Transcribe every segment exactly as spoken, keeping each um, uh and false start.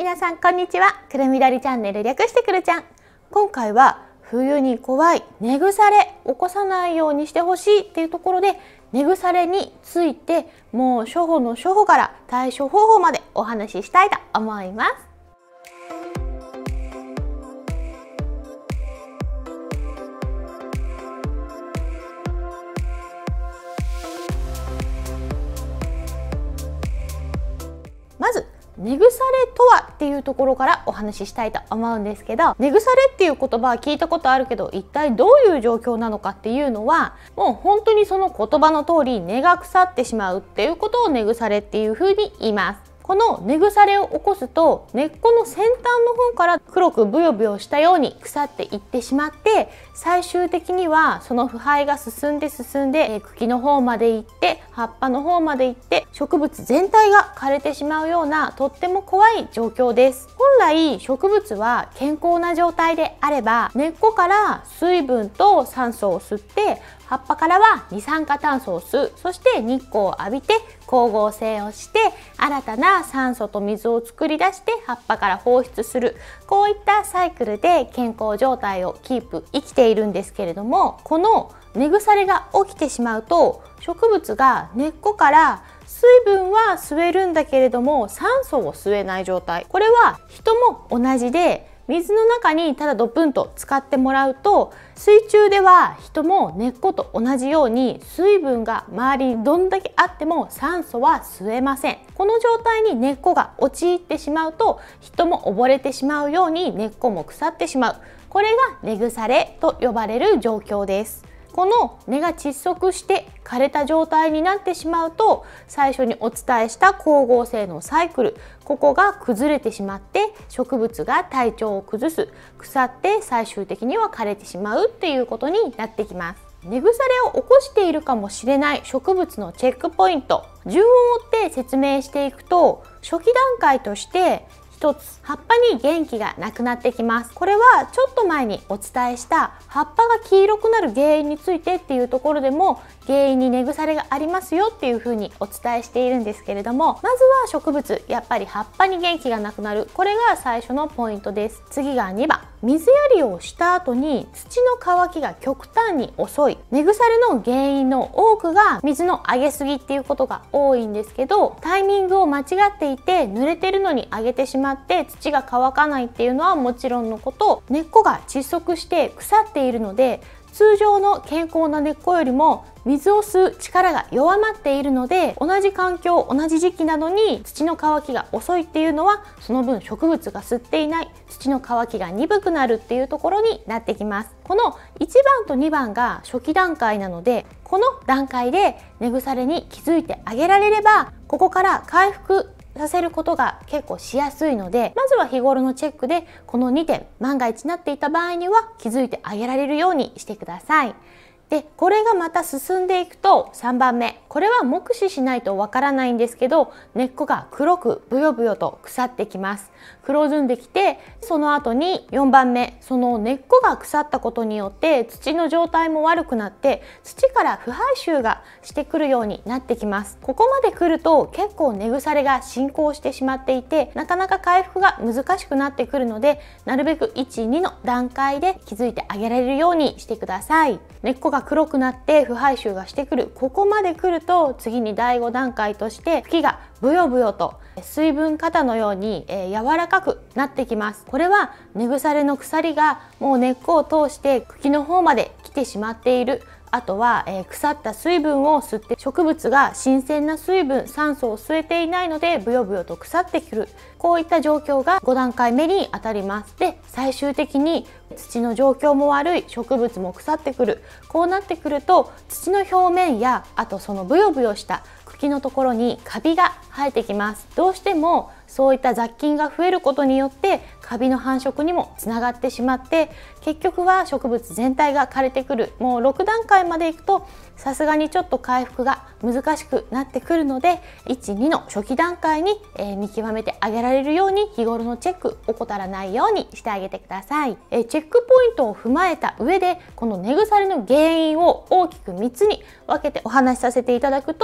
皆さんこんにちは。くるみどりチャンネル、略してくるちゃん。今回は冬に怖い根腐れ起こさないようにしてほしいっていうところで、根腐れについてもう初歩の初歩から対処方法までお話ししたいと思います。まず根腐れとはっていうところからお話ししたいと思うんですけど、根腐れっていう言葉は聞いたことあるけど、一体どういう状況なのかっていうのは、もう本当にその言葉の通り根が腐ってしまうっていうことを根腐れっていうふうに言います。この根腐れを起こすと、根っこの先端の方から黒くブヨブヨしたように腐っていってしまって、最終的にはその腐敗が進んで進んで茎の方まで行って葉っぱの方まで行って植物全体が枯れてしまうようなとっても怖い状況です。本来植物は健康な状態であれば、根っこから水分と酸素を吸って葉っぱからは二酸化炭素を吸う、そして日光を浴びて光合成をして新たな酸素と水を作り出して葉っぱから放出する、こういったサイクルで健康状態をキープ生きているんですけれども、この根腐れが起きてしまうと、植物が根っこから水分は吸えるんだけれども酸素を吸えない状態、これは人も同じで、水の中にただドプンと使ってもらうと、水中では人も根っこと同じように水分が周りにどんだけあっても酸素は吸えません。この状態に根っこが陥ってしまうと、人も溺れてしまうように根っこも腐ってしまう、これが根腐れと呼ばれる状況です。この根が窒息して枯れた状態になってしまうと、最初にお伝えした光合成のサイクル、ここが崩れてしまって植物が体調を崩す、腐って最終的には枯れてしまうっていうことになってきます。根腐れを起こしているかもしれない植物のチェックポイント、順を追って説明していくと、初期段階として一つ、葉っぱに元気がなくなってきます。これはちょっと前にお伝えした葉っぱが黄色くなる原因についてっていうところでも、原因に根腐れがありますよっていうふうにお伝えしているんですけれども、まずは植物、やっぱり葉っぱに元気がなくなる、これが最初のポイントです。次がにばん、水やりをした後に土の乾きが極端に遅い。根腐れの原因の多くが水のあげすぎっていうことが多いんですけど、タイミングを間違っていて濡れてるのにあげてしまって土が乾かないっていうのはもちろんのこと、根っこが窒息して腐っているので、通常の健康な根っこよりも水を吸う力が弱まっているので、同じ環境同じ時期なのに土の乾きが遅いっていうのは、その分植物が吸っていない土の乾きが鈍くなるっていうところになってきます。このいちばんとにばんが初期段階なので、この段階で根腐れに気づいてあげられれば、ここから回復させることが結構しやすいので、まずは日頃のチェックでこのにてん、万が一なっていた場合には気づいてあげられるようにしてください。で、これがまた進んでいくとさんばんめ、これは目視しないとわからないんですけど、根っこが黒くブヨブヨと腐ってきます。黒ずんできて、その後によんばんめ、その根っこが腐ったことによって土の状態も悪くなって、土から腐敗臭がしてくるようになってきます。ここまで来ると結構根腐れが進行してしまっていて、なかなか回復が難しくなってくるので、なるべくいち、にの段階で気づいてあげられるようにしてください。根っこが黒くなって腐敗臭がしてくる、ここまで来ると次にだいご段階として茎がブヨブヨと水分過多のように、えー、柔らかくなってきます。これは根腐れの鎖がもう根っこを通して茎の方まで来てしまっている。あとは、えー、腐った水分を吸って植物が新鮮な水分、酸素を吸えていないのでブヨブヨと腐ってくる、こういった状況がご段階目にあたります。で、最終的に土の状況も悪い、植物も腐ってくる、こうなってくると土の表面や、あとそのブヨブヨした茎のところにカビが生えてきます。どうしてもそういった雑菌が増えることによってカビの繁殖にもつながってしまって、結局は植物全体が枯れてくる、もうろく段階までいくとさすがにちょっと回復が難しくなってくるので、いち、にの初期段階に、えー、見極めてあげられるように日頃のチェックを怠らないようにしてあげてください。えー、チェックポイントを踏まえた上で、この根腐れの原因を大きくみっつに分けてお話しさせていただくと、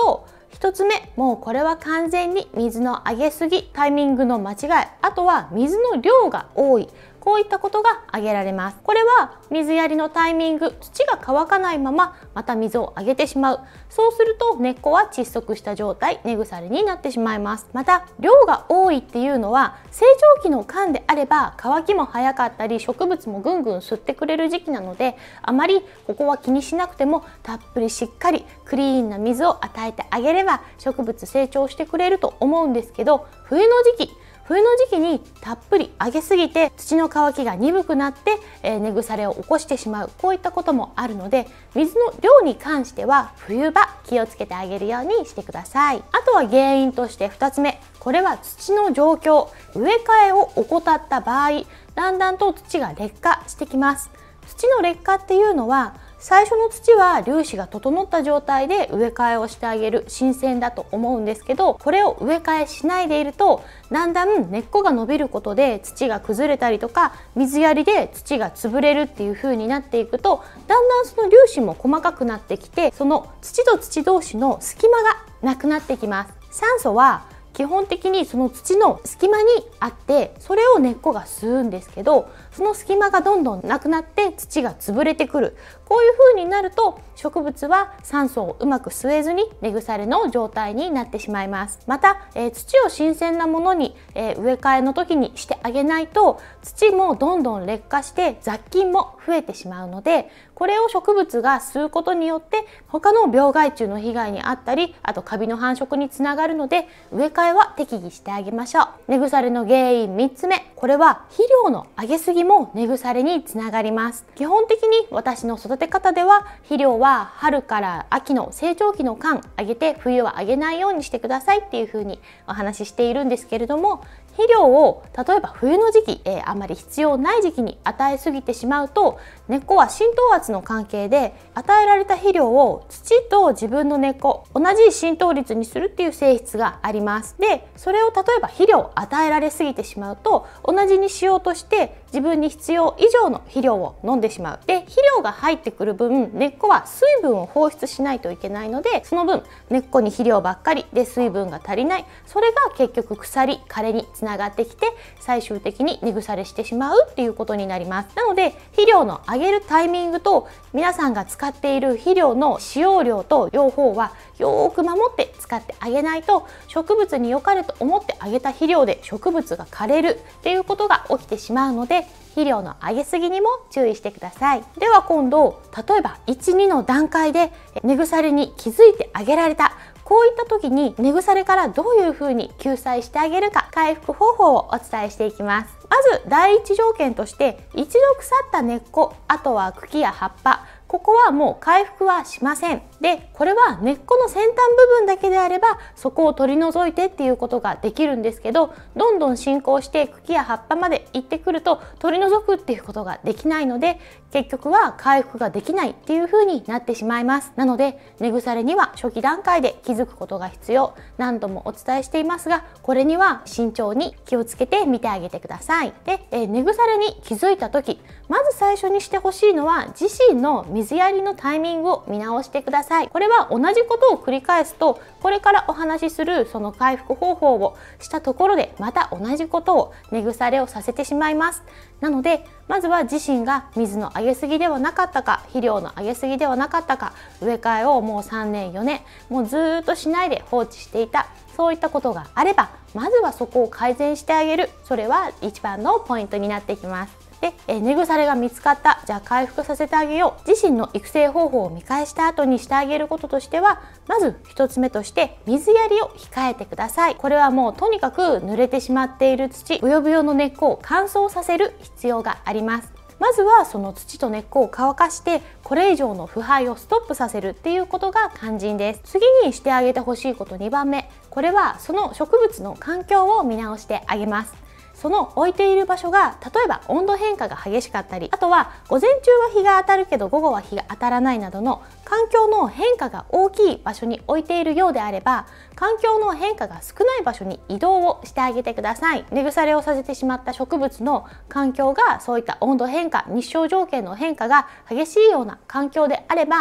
ひとつめ、もうこれは完全に水のあげすぎ、タイミングの間違い、あとは水の量が多い、こういったことが挙げられます。これは水やりのタイミング、土が乾かないまままた水をあげてしまう。そうすると根っこは窒息した状態、根腐れになってしまいます。また量が多いっていうのは、成長期の間であれば乾きも早かったり植物もぐんぐん吸ってくれる時期なので、あまりここは気にしなくても、たっぷりしっかりクリーンな水を与えてあげれば植物成長してくれると思うんですけど、冬の時期冬の時期にたっぷりあげすぎて土の乾きが鈍くなって、えー、根腐れを起こしてしまう、こういったこともあるので、水の量に関しては冬場気をつけてあげるようにしてください。あとは原因としてふたつめ、これは土の状況。植え替えを怠った場合、だんだんと土が劣化してきます。土の劣化っていうのは、最初の土は粒子が整った状態で植え替えをしてあげる、新鮮だと思うんですけど、これを植え替えしないでいると、だんだん根っこが伸びることで土が崩れたりとか、水やりで土が潰れるっていう風になっていくと、だんだんその粒子も細かくなってきて、その土と土同士の隙間がなくなってきます。酸素は基本的にその土の隙間にあって、それを根っこが吸うんですけど、その隙間がどんどんなくなって土が潰れてくる。こういう風になると植物は酸素をうまく吸えずに根腐れの状態になってしまいます。また、えー、土を新鮮なものに、えー、植え替えの時にしてあげないと、土もどんどん劣化して雑菌も増えてしまうので、これを植物が吸うことによって他の病害虫の被害にあったり、あとカビの繁殖につながるので、植え替えは適宜してあげましょう。根腐れの原因みっつめ、これは肥料のあげすぎも根腐れにつながります。基本的に私の育て方では、肥料は春から秋の成長期の間あげて、冬はあげないようにしてくださいっていう風にお話ししているんですけれども、肥料を例えば冬の時期、えー、あまり必要ない時期に与えすぎてしまうと、根っこは浸透圧の関係で与えられた肥料を土と自分の根っこ同じ浸透率にするっていう性質があります。で、それを例えば肥料を与えられすぎてしまうと、同じにしようとして自分に必要以上の肥料を飲んでしまう。で、肥料が入ってくる分、根っこは水分を放出しないといけないので、その分根っこに肥料ばっかりで水分が足りない。それが結局腐り枯れにつながってきて、最終的に根腐れしてしまうっていうことになります。なので、肥料のあげるタイミングと皆さんが使っている肥料の使用量と両方はよーく守って使ってあげないと、植物に良かれと思ってあげた肥料で植物が枯れるっていうことが起きてしまうので、肥料のあげすぎにも注意してください。では今度、例えばいち、にの段階で根腐れに気づいてあげられた。こういった時に根腐れからどういうふうに救済してあげるか、回復方法をお伝えしていきます。まず第一条件として、一度腐った根っこ、あとは茎や葉っぱ、ここはもう回復はしません。で、これは根っこの先端部分だけであればそこを取り除いてっていうことができるんですけど、どんどん進行して茎や葉っぱまで行ってくると取り除くっていうことができないので、結局は回復ができないっていう風になってしまいます。なので、根腐れには初期段階で気づくことが必要。何度もお伝えしていますが、これには慎重に気をつけて見てあげてください。で、えー、根腐れに気づいた時、まず最初にしてほしいのは自身の水やりのタイミングを見直してください。これは同じことを繰り返すと、これからお話しするその回復方法をしたところでまた同じことを、根腐れをさせてしまいます。なので、まずは自身が水のあげすぎではなかったか、肥料のあげすぎではなかったか、植え替えをもうさんねんよねんもうずっとしないで放置していた、そういったことがあれば、まずはそこを改善してあげる。それは一番のポイントになってきます。で、え根腐れが見つかった、じゃあ回復させてあげよう。自身の育成方法を見返した後にしてあげることとしては、まずひとつめとして水やりを控えてください。これはもうとにかく濡れてしまっている土、ブヨブヨの根っこを乾燥させる必要があります。まずはその土と根っこを乾かして、これ以上の腐敗をストップさせるっていうことが肝心です。次にしてあげてほしいことにばんめ、これはその植物の環境を見直してあげます。その置いている場所が、例えば温度変化が激しかったり、あとは午前中は日が当たるけど午後は日が当たらないなどの環境の変化が大きい場所に置いているようであれば、環境の変化が少ない場所に移動をしてあげてください。根腐れをさせてしまった植物の環境がそういった温度変化、日照条件の変化が激しいような環境であれば、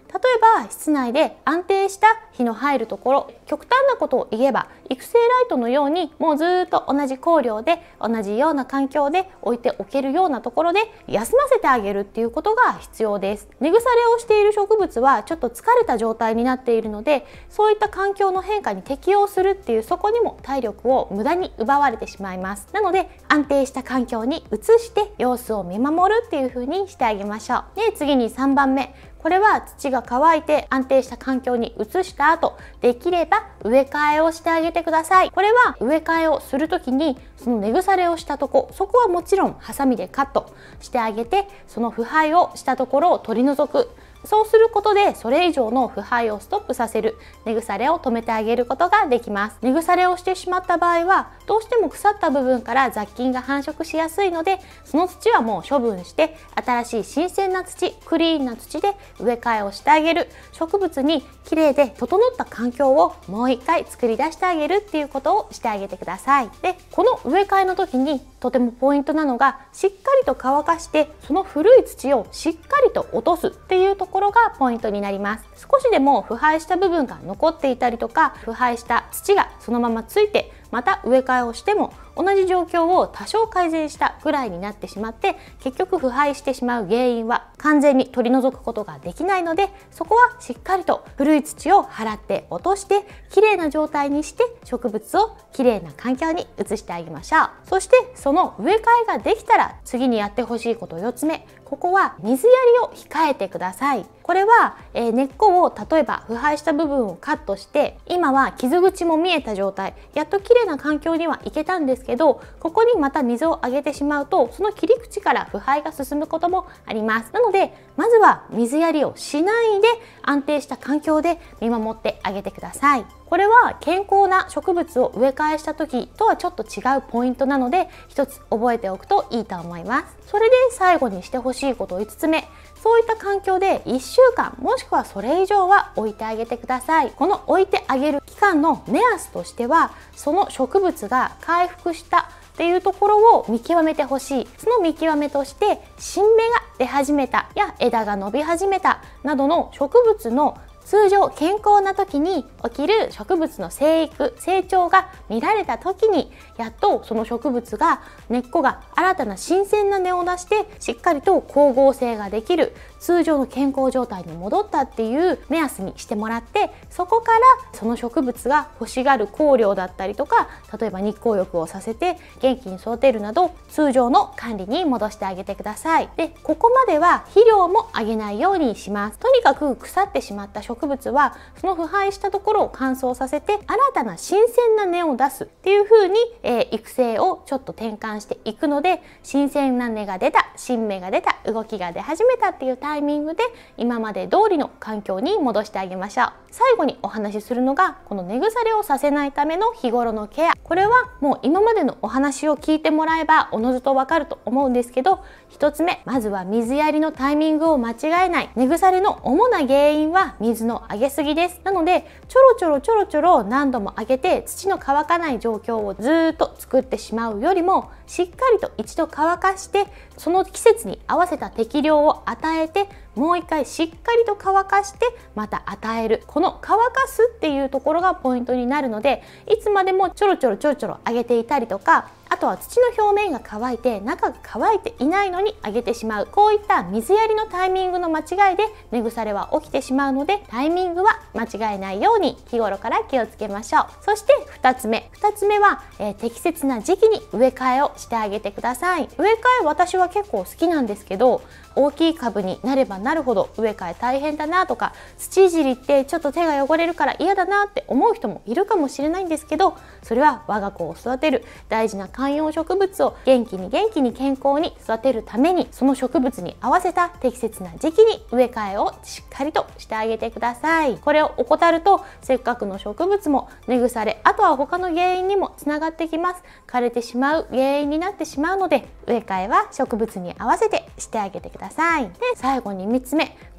例えば室内で安定した日の入るところ、極端なことを言えば育成ライトのようにもうずっと同じ光量で同じような環境で置いておけるようなところで休ませてあげるっていうことが必要です。根腐れをしている植物はちょっと疲れた状態になっているので、そういった環境の変化に適応するっていう、そこにも体力を無駄に奪われてしまいます。なので安定した環境に移して様子を見守るっていう風にしてあげましょう。で、次にさんばんめ、これは土が乾いて安定した環境に移した後、できれば植え替えをしてあげてください。これは植え替えをする時にその根腐れをしたとこ、そこはもちろんハサミでカットしてあげて、その腐敗をしたところを取り除く。そうすることでそれ以上の腐敗をストップさせる、根腐れを止めてあげることができます。根腐れをしてしまった場合はどうしても腐った部分から雑菌が繁殖しやすいので、その土はもう処分して新しい新鮮な土、クリーンな土で植え替えをしてあげる。植物にきれいで整った環境をもう一回作り出してあげるっていうことをしてあげてください。で、この植え替えの時にとてもポイントなのが、しっかりと乾かしてその古い土をしっかりと落とすっていうところがポイントになります。少しでも腐敗した部分が残っていたりとか、腐敗した土がそのままついてまた植え替えをしても同じ状況を多少改善したぐらいになってしまって、結局腐敗してしまう原因は完全に取り除くことができないので、そこはしっかりと古い土を払って落としてきれいな状態にして、植物をきれいな環境に移してあげましょう。そしてその植え替えができたら次にやってほしいことよっつめ、ここは水やりを控えてください。これは、えー、根っこを例えば腐敗した部分をカットして、今は傷口も見えた状態、やっときれいな環境にはいけたんですけど、ここにまた水をあげてしまうとその切り口から腐敗が進むこともあります。なのでまずは水やりをしないで安定した環境で見守ってあげてください。これは健康な植物を植え替えした時とはちょっと違うポイントなので、一つ覚えておくといいと思います。それで最後にしてほしいこといつつめ、そういった環境でいっしゅうかんもしくはそれ以上は置いてあげてください。この置いてあげる期間の目安としては、その植物が回復したっていうところを見極めてほしい。その見極めとして、新芽が出始めたや枝が伸び始めたなどの植物の通常健康な時に起きる植物の生育、成長が見られた時に、やっとその植物が根っこが新たな新鮮な根を出してしっかりと光合成ができる通常の健康状態に戻ったっていう目安にしてもらって、そこからその植物が欲しがる光量だったりとか、例えば日光浴をさせて元気に育てるなど通常の管理に戻してあげてください。で、ここまでは肥料もあげないようにします。とにかく腐ってしまった植物はその腐敗したところを乾燥させて新たな新鮮な根を出すっていう風に、えー、育成をちょっと転換していくので、新鮮な根が出た、新芽が出た、動きが出始めたっていうタイミングで今まで通りの環境に戻してあげましょう。最後にお話しするのが、この根腐れをさせないための日頃のケア。これはもう今までのお話を聞いてもらえばおのずとわかると思うんですけど、ひとつめ、まずは水やりのタイミングを間違えない。根腐れの主な原因は水のあげすぎです。なのでちょろちょろちょろちょろ何度もあげて土の乾かない状況をずっと作ってしまうよりも、しっかりと一度乾かしてその季節に合わせた適量を与えて、もう一回しっかりと乾かしてまた与える、この乾かすっていうところがポイントになるので、いつまでもちょろちょろちょろちょろあげていたりとか、あとは土の表面が乾いて中が乾いていないのにあげてしまう、こういった水やりのタイミングの間違いで根腐れは起きてしまうので、タイミングは間違えないように日頃から気をつけましょう。そしてふたつめふたつめは、えー、適切な時期に植え替えをしてあげてください。植え替え私は結構好きなんですけど、大きい株になればなるほど植え替え大変だなとか、土いじりってちょっと手が汚れるから嫌だなって思う人もいるかもしれないんですけど、それは我が子を育てる大事な観葉植物を元気に元気に健康に育てるために、その植物に合わせた適切な時期に植え替えをしっかりとしてあげてください。これを怠るとせっかくの植物も根腐れ、あとは他の原因にもつながってきます。枯れてしまう原因になってしまうので、植え替えは植物に合わせてしてあげてください。で、最後にみっつめ、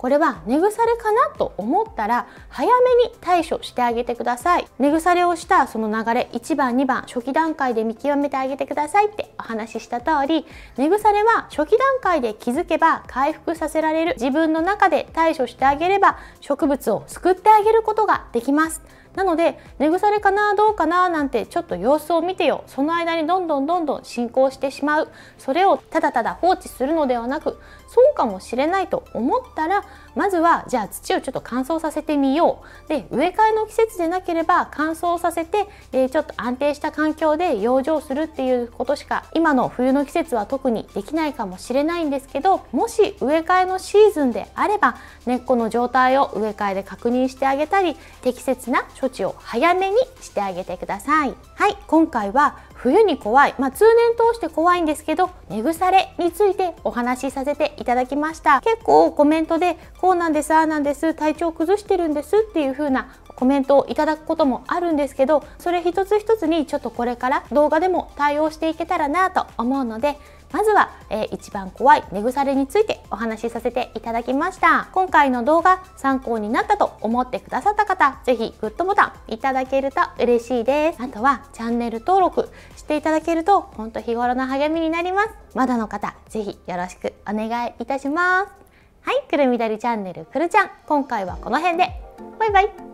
これは寝腐れかなと思ったら早めに対処してあげてください。寝腐れをしたその流れ、いちばんにばん初期段階で見極めてあげてくださいってお話しした通り、寝腐れは初期段階で気づけば回復させられる。自分の中で対処してあげれば植物を救ってあげることができます。なので寝腐れかなどうかななんてちょっと様子を見てよ、その間にどんどんどんどん進行してしまう、それをただただ放置するのではなく、そうかもしれないと思ったら、まずはじゃあ土をちょっと乾燥させてみよう。で、植え替えの季節でなければ乾燥させて、えー、ちょっと安定した環境で養生するっていうことしか今の冬の季節は特にできないかもしれないんですけど、もし植え替えのシーズンであれば根っこの状態を植え替えで確認してあげたり、適切な処置を早めにしてあげてください。はい、今回は冬に怖い、まあ、通年通して怖いんですけど寝腐れについてお話しさせていただきました。結構コメントでこうなんです、ああなんです、体調崩してるんですっていう風なコメントをいただくこともあるんですけど、それ一つ一つにちょっとこれから動画でも対応していけたらなと思うので、まずは、えー、一番怖い寝腐れについてお話しさせていただきました。今回の動画参考になったと思ってくださった方、ぜひグッドボタンいただけると嬉しいです。あとはチャンネル登録していただけると本当日頃の励みになります。まだの方ぜひよろしくお願いいたします。はい、くるみどりチャンネルくるちゃん、今回はこの辺で。バイバイ。